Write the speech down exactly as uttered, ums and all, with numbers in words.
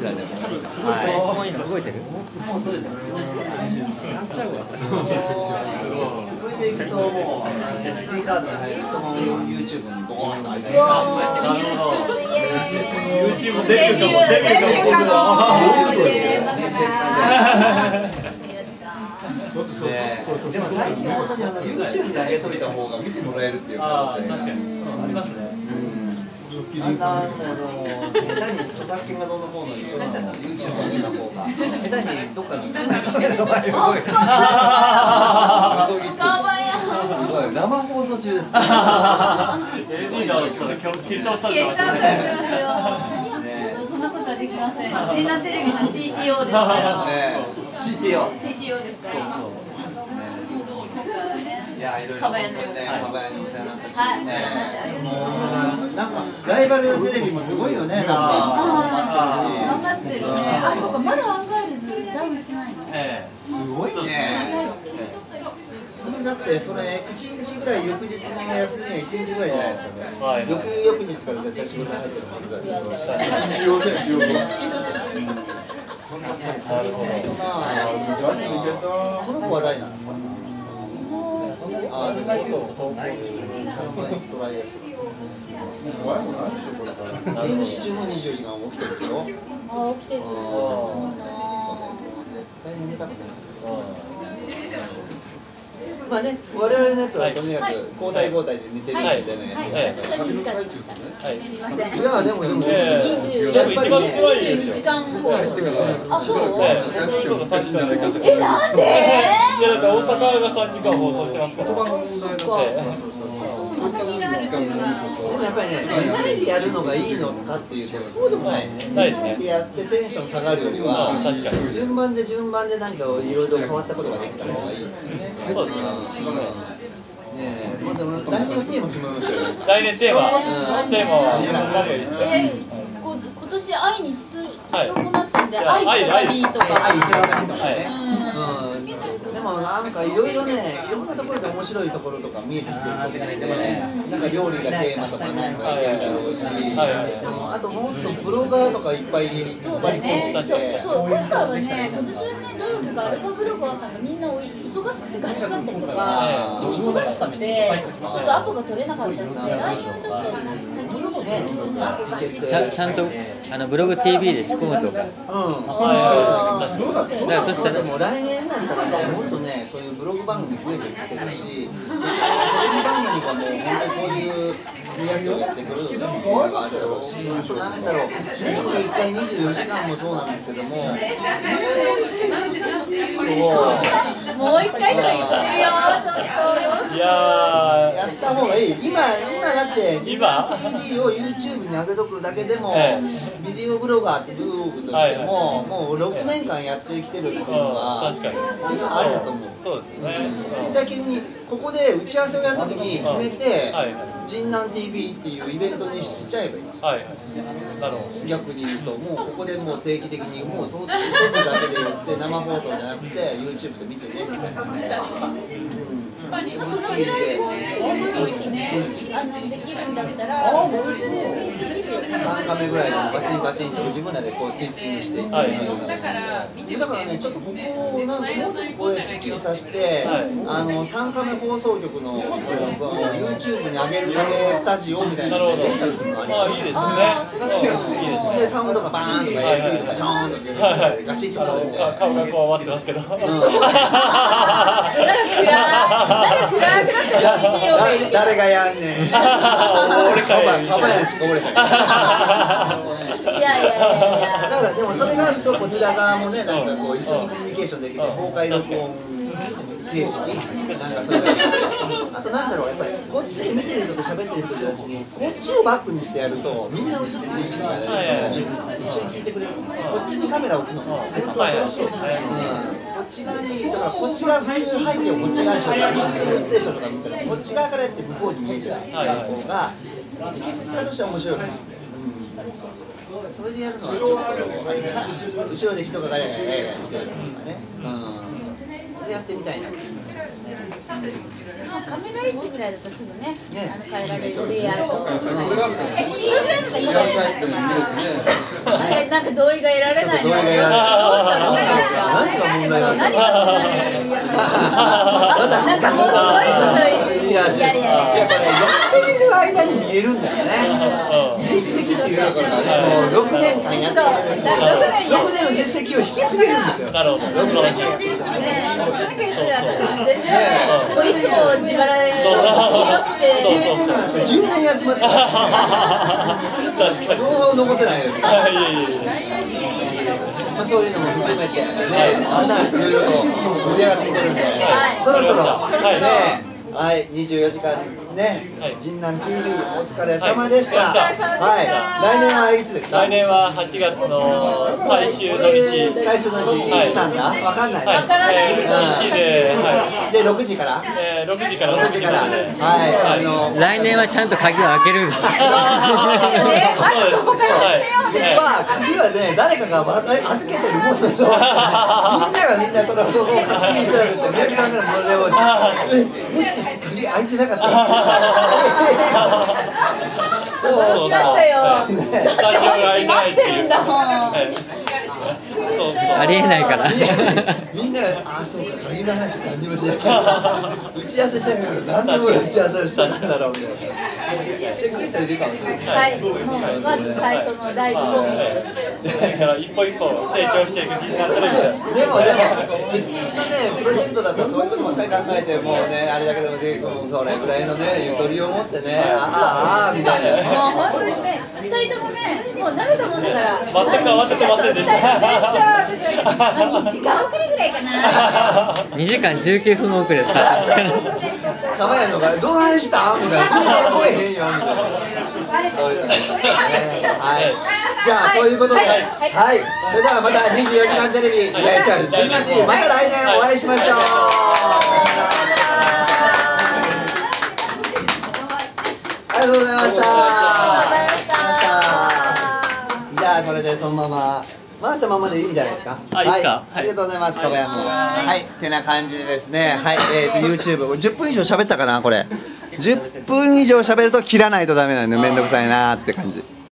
らいでもすごい動いてる。もう撮れてます。サンチャゴがすごい。これでいくともう エスディー カードに入るその YouTube にボーンと入ってる。 YouTube デビューかもデビューかも。でも最近本当にあの YouTube に上げといた方が見てもらえるっていう可能性。 確かにありますね。 あんなあの下手に著作権がどうのこうの言うの YouTube 上げた方が下手にどっかにカメラの前に動いてすごい生放送中です。エーディー の今日切り倒されてますね。 そんなことはできません。ジンナテレビの シーティーオー ですから。 シーティーオー。 シーティーオー ですから。 いや、いろいろ本当にね、かばやにお世話になったしね。なんかライバルテレビもすごいよね。なんか頑張ってるね。あ、そっか、まだアンガールズダウンしないの？ すごいね。だってそれ一日ぐらい翌日の休みは一日ぐらいじゃないですかね。翌々日から絶対仕事に入ってるはずだし。仕様で仕様で。そんなね、それでこの子は誰なんですか？ああ、でもストライです。ゲーム集中もにじゅうよじかん起きてるでしょ？ あ、起きてる。 絶対に寝たくない。まあね、我々のやつはとにかく交代交代で寝てるみたいなやつ。いやでもでもやっぱりにじゅうにじかん。あ、そう？え、なんで？ いやだって大阪がさんじかん放送してますから。 言葉の問題だって。でもやっぱりね、寝ないでやるのがいいのかっていうとそうでもないね。寝ないでやってテンション下がるよりは順番で順番で何かいろいろ変わったことができた方がいいですよね。 そうですね。 ねえ、まあでも来年テーマ決まりましょうよ。 来年テーマ、テーマはえ、今年愛にし損なってんで、愛とかビーとか。 愛とかビーとかね。でもなんかいろいろね、いろんなところで面白いところとか見えてきてると思うんで、なんか料理がテーマとかなんかやるだろうし、あともっとブロガーとかいっぱいいっぱいね。そう、今回はね、今年はね、どういうかアルファブロガーさんがみんな忙しくて合宿だったりとか、みんな忙しくて、ちょっとアポが取れなかったので、来年はちょっと先の方でアポがしちゃちゃんとあのブログ ティービー で仕込むとか。うん。だからそしたらでも来年だったらね、もっとね、そういうブログ番組増えてきてるし、テレビ番組がもう本当にこういうやつをやってくるのがあるだろうし、なんだろう、年にいっかいにじゅうよじかんもそうなんですけども、もう一回とか言ってるよ、ちょっと。 いややった方がいい。今、今だってジンナ ティービー を YouTube に上げとくだけでも、ビデオブロガーってブログとしても、もうろくねんかんやってきてるっていうのは、 確かにあると思う。 そうですね。 だけにここで打ち合わせをやるときに決めて、ジンナ ティービー っていうイベントにしちゃえばいいんですよ。 はい。なるほど。 逆に言うと、もうここでもう定期的にもう撮るだけで言って生放送じゃなくて YouTube で見てねみたいな。 そちらでこういうね、あのできるんだったら、 さんカメぐらいでバチンバチンと自分らでこうスイッチにしていく。だからね、ちょっとここをなんかもうちょっとこれスッキリさせて、あのさんカメ放送局の YouTube に上げるためスタジオみたいなのをレンタルするのあります。 いいですね。 でサウンドがバーンとか エーエスイー とかチョーンとかガチッとこれて。 顔がこう割ってますけど。 誰がやんねん。俺かばやしか俺か。 いやいやいやいや。 だからでもそれがあるとこちら側もね、なんかこう一緒にコミュニケーションできて公開録音形式なんかそれがあとなんだろう、やっぱりこっちで見てる人と喋ってる人じゃなしにこっちをバックにしてやるとみんな映って嬉しいから一緒に聞いてくれる。こっちにカメラ置くのもこっち側に、だからこっち側普通背景をこっち側にしようとかニュースステーションとか見たらこっち側からやって向こうに見えてる方が結果としては面白いかもしれない。それでやるのはちょっと後ろで人がガヤガヤガヤガヤしてるとかね。 れやってみたいな。 カメラ位置ぐらいだとすぐね、あの変えられるレイヤーと。それやったらいいわよね。あれなんか同意が得られないの。どうしたの？ 何が問題なの？ 何がそんなにやるやつ？なんかもうすごいこと言って。いやいやいや。 やっぱね、やってみる間に見えるんだよね。実績っていうか、もうろくねんかんやってるんで、ろくねんの実績を引き継げるんですよ。 なるほど。 ねえ、ろくねんかんやってる私全然もういつも自腹で広くてじゅうねんやってますから。 確かに。 情報残ってないですよ。 いやいやいや。 まあそういうのも含めてね、あんないろいろと盛り上がってきてるんで、そろそろね、はい、にじゅうよじかんね、神南 ティービー お疲れ様でした。はい、来年はいつですか？ 来年ははちがつの最終土日。 最初の日いつなんだ？わかんない。 わからないけど。 でろくじから？ えろくじからろくじから。はい、あの来年はちゃんと鍵を開ける。 まずそこから始めようね。 まあ鍵はね、誰かが預けてるもんだけど、みんながみんなそれを確認してなくて、宮城さんからもらうように、もしかして鍵開いてなかった？ そう来ましたよ。だって閉まってるんだもん。 ありえないから。 みんながあそうか鍵の話何もしない。打ち合わせしたけど何でも打ち合わせをしたんだろうみたいな。チェックリスト入れるかもしれない。 はい。まず最初の第一項目として。 だから一歩一歩成長していくうちになってるんで。 でもでも普通のねプロジェクトだったらそういうことばっかり考えてもうねあれだけでもでそれぐらいのねゆとりを持ってねああああみたいな。 もう本当にね二人ともねもう慣れたもんだから。 全く合わせてませんでした。 にじかん遅れぐらいかな。 にじかんじゅうきゅうふん遅れスタートですから。 かまやのがどうなんしたみたいな。声へんよみたいな。そういうはい。じゃあそういうことで、はい。それではまたにじゅうよじかんテレビ、いや違う、じゅうかんテレビまた来年お会いしましょう。ありがとうございました。じゃあそれでそのまま。回したままでいいんじゃないですか。 あ、いいですか。 はい、ありがとうございます。かばやも。はい、てな感じでですね。はい、えっと YouTube じゅっぷん以上喋ったかなこれ。じゅっぷん以上喋ると切らないとダメなんでめんどくさいなーって感じ。